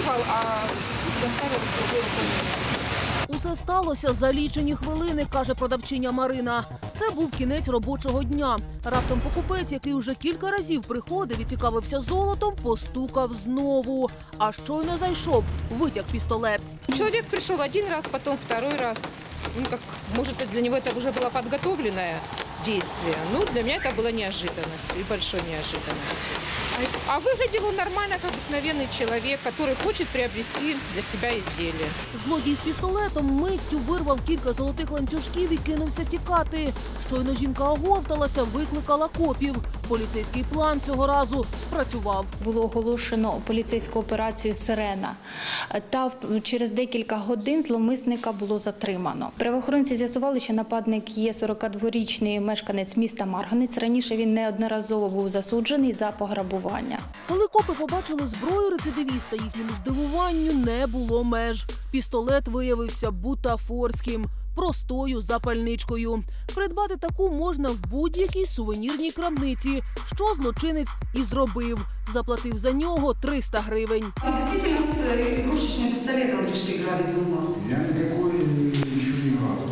вырвал, а доставил в другое рукомойное место. Усе сталося за лічені хвилини, каже продавчиня Марина. Це був кінець робочого дня. Раптом покупець, який уже кілька разів приходив і цікавився золотом, постукав знову. А щойно зайшов, витяг пістолет. Человек пришел один раз, потом второй раз. Ну, как, может, для него это уже было подготовленное действие. Ну, для меня это было неожиданностью и большой неожиданностью. А выглядел он нормально, как обыкновенный человек, который хочет приобрести для себя изделие. Злодій з пістолетом миттю вирвав кілька золотих ланцюжків і кинувся тікати. Щойно жінка оговталася, викликала копів. Поліцейський план цього разу спрацював. Було оголошено поліцейську операцію «Сирена». Та через декілька годин зловмисника було затримано. Правоохоронці з'ясували, що нападник є 42-річний мешканець міста Марганець. Раніше він неодноразово був засуджений за пограбування. Коли копи побачили зброю рецидивіста, їхньому здивуванню не було меж. Пістолет виявився бутафорським, простою запальничкою. Придбати таку можна в будь-якій сувенірній крамниці, що злочинець і зробив. Заплатив за нього 300 гривень. Вы действительно с игрушечным пистолетом пришли грабить ломбард? Я никакой еще не грабил.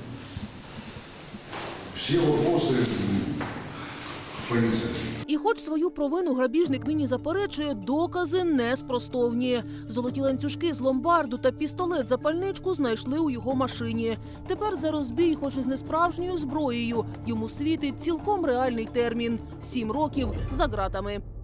Все вопросы по инициативе. І хоч свою провину грабіжник нині заперечує, докази неспростовні. Золоті ланцюжки з ломбарду та пістолет-запальничку знайшли у його машині. Тепер за розбій, хоч і з несправжньою зброєю, йому світить цілком реальний термін – 7 років за ґратами.